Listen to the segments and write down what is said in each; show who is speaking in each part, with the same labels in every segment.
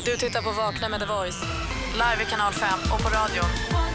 Speaker 1: Du tittar på Vakna med The Voice. Live i kanal 5 och på radion.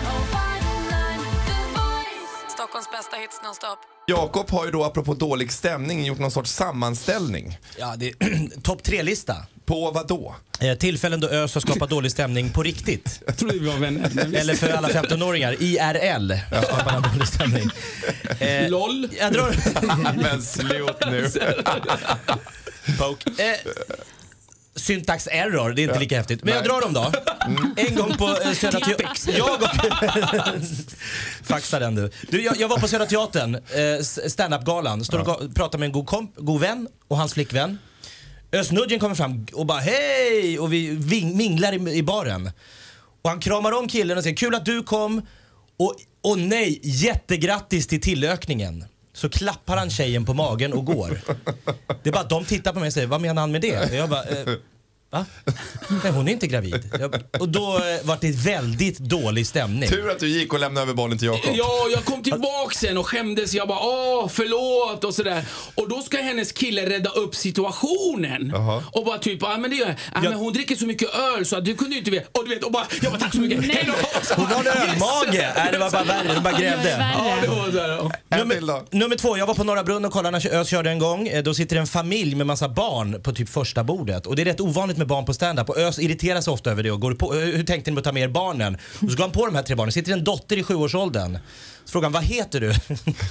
Speaker 1: Stockholms bästa hits nonstop.
Speaker 2: Jakob har ju då, apropå dålig stämning, gjort någon sorts sammanställning.
Speaker 3: Ja, det är topp 3-lista.
Speaker 2: På vad då?
Speaker 3: Tillfällen då Ös har skapat dålig stämning på riktigt.
Speaker 4: Jag tror vi var vänner.
Speaker 3: Eller för alla 15-åringar, IRL skapar en dålig stämning.
Speaker 4: LOL.
Speaker 3: Jag drar...
Speaker 2: Men slut nu.
Speaker 3: Poke. Syntax error, det är inte lika häftigt. Men jag drar dem då. En gång på Södra Teatern. Faxa den du. Jag var på Södra Teatern, stand-up-galan. Står och pratar med en god vän och hans flickvän. Özz Nujen kommer fram och bara hej, och vi minglar i baren. Och han kramar om killen och säger kul att du kom. Och nej, jättegrattis till tillökningen. Så klappar han tjejen på magen och går. Det är bara att de tittar på mig och säger, vad menar han med det? Och jag bara, va? Nej, hon är inte gravid. Och då var det väldigt dålig stämning.
Speaker 2: Tur att du gick och lämnade över bollen till Jakob.
Speaker 4: Ja, jag kom tillbaka sen och skämdes. Jag bara, förlåt och sådär. Och då ska hennes kille rädda upp situationen. Och bara typ, men hon dricker så mycket öl så att du kunde ju inte veta. Och du vet, och bara, jag bara tack så mycket. Hej då.
Speaker 3: Hon har ölmage. Nej, det var bara värre. De bara grävde.
Speaker 4: Ja, det var där.
Speaker 3: Nummer 2, jag var på Norra Brunn och kollade när Ös körde en gång. Då sitter en familj med massa barn på typ första bordet. Och det är rätt ovanligt med barn på stand-up. Och Ös irriterar sig ofta över det och går på, hur tänkte ni med att ta med er barnen? Och så går han på de här 3 barnen. Sitter en dotter i 7-årsåldern. Så frågar han, vad heter du?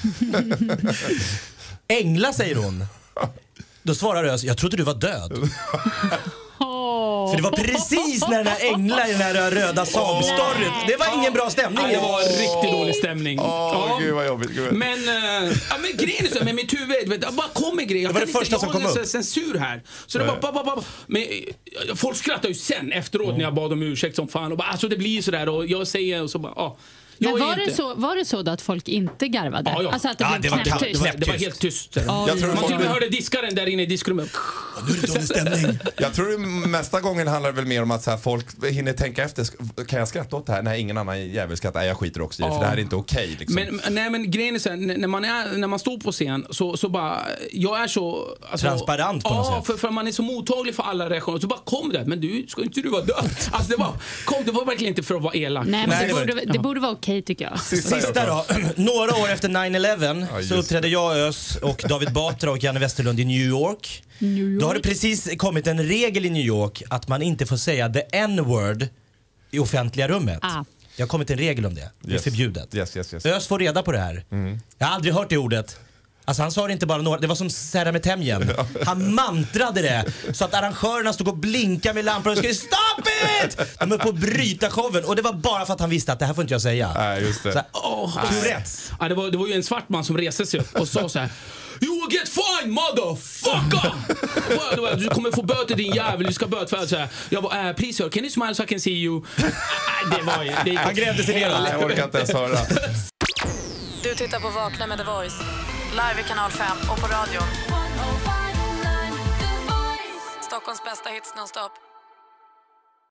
Speaker 3: Engla, säger hon. Då svarar Ös, jag trodde du var död. För det var precis när den här Engla i den här röda Saab-storyn. Det var ingen bra stämning.
Speaker 4: Det var riktigt dålig stämning.
Speaker 2: Gud vad jobbigt.
Speaker 4: Men grejen är så med mitt huvud, vet, bara kommer grejer. Jag
Speaker 3: det var det första som kom upp.
Speaker 4: Censur här. Så det bara men folk skrattar ju sen efteråt när jag bad om ursäkt som fan och bara, alltså det blir så där och jag säger och så bara
Speaker 5: men var det så då att folk inte garvade?
Speaker 4: Ja.
Speaker 5: Alltså att det blev knäpptyst?
Speaker 4: Det var helt tyst.
Speaker 2: Jag tror
Speaker 4: man till och med hörde diskaren där inne i diskrummet.
Speaker 3: Nu är det dålig stämning.
Speaker 2: Jag tror det mesta gången handlar väl mer om att så här, folk hinner tänka efter. Kan jag skratta åt det här? Nej, ingen annan jävel skrattar. Jag skiter också i det, för det här är inte okej, liksom.
Speaker 4: Men grejen är så här, när man står på scen så bara, jag är så
Speaker 3: transparent på något sätt.
Speaker 4: För man är så mottaglig för alla reaktioner. Så bara kom det, men ska inte du vara död? Alltså det var verkligen inte för att vara elak.
Speaker 5: Nej, men det borde vara okej, tycker jag.
Speaker 3: Sista då. Några år efter 9/11 så uppträdde jag, Ös och David Batra och Janne Westerlund i New York. Då har det precis kommit en regel i New York att man inte får säga the N-word i offentliga rummet. Det har kommit en regel om det. Det är förbjudet.
Speaker 2: Yes.
Speaker 3: Ös får reda på det här. Jag har aldrig hört det ordet. Alltså han sa det inte bara några, det var som Sarah med Temjen. Han mantrade det så att arrangörerna stod och blinkade med lampor och skrev stop it! De är på att bryta showen och det var bara för att han visste att det här får inte jag säga.
Speaker 2: Nej, just det.
Speaker 4: Det var ju en svart man som reste sig upp och sa så här: you will get fined, motherfucker! Du kommer få böter, din jävel. Du ska böta så här. Jag bara, please sir, can you smile so I can see you?
Speaker 3: Han grävde sig ner.
Speaker 2: Jag orkar inte ens höra.
Speaker 1: Du tittar på Vakna med The Voice. Live i kanal 5 och på radion. Stockholms bästa hits nonstop.